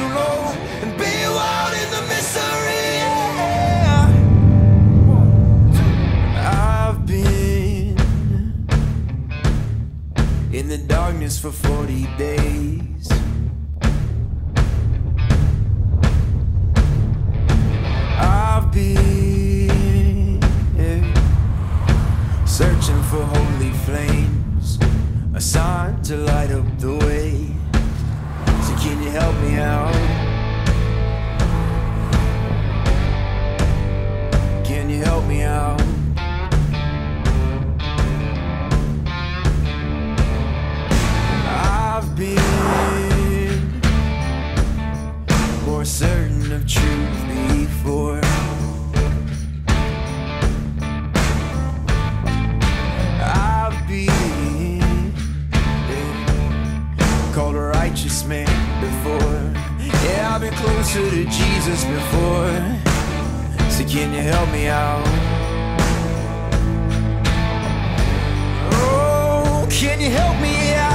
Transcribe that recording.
low and be wild in the mystery. Yeah. I've been in the darkness for 40 days. I've been searching for holy flames, a sign to light up the way. So can you help me out? Can you help me out? I've been more certain of truth before. I've been called a righteous man before. Yeah, I've been closer to Jesus before. So can you help me out? Oh, can you help me out?